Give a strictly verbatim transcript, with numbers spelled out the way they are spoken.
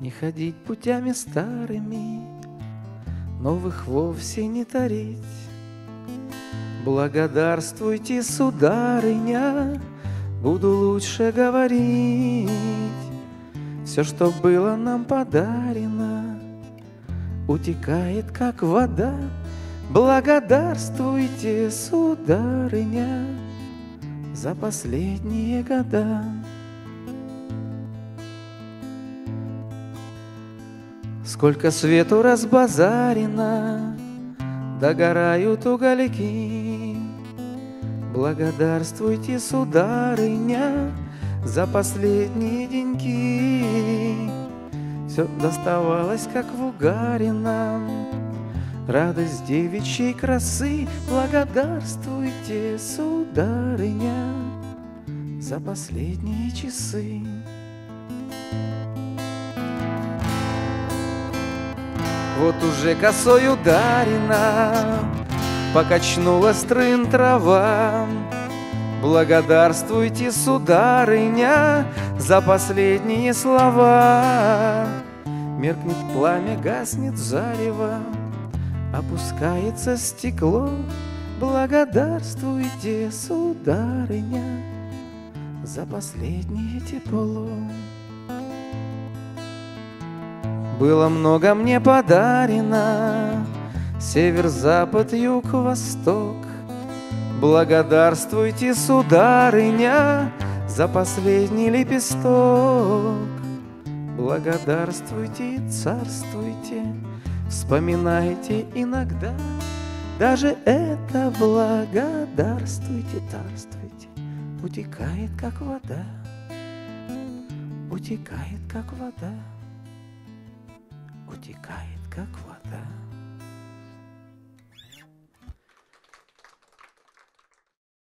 Не ходить путями старыми, новых вовсе не тарить. Благодарствуйте, сударыня, буду лучше говорить. Все, что было нам подарено, утекает, как вода. Благодарствуйте, сударыня, за последние года. Сколько свету разбазарено, догорают угольки. Благодарствуйте, сударыня, за последние деньки. Все доставалось, как в угаре нам, радость девичьей красы. Благодарствуйте, сударыня, за последние часы. Вот уже косой ударена, покачнула стрын трава. Благодарствуйте, сударыня, за последние слова. Меркнет пламя, гаснет зарево, опускается стекло. Благодарствуйте, сударыня, за последнее тепло. Было много мне подарено, север, запад, юг, восток. Благодарствуйте, сударыня, за последний лепесток. Благодарствуйте и царствуйте, вспоминайте иногда даже это. Благодарствуйте, царствуйте, утекает, как вода, утекает, как вода, утекает, как вода.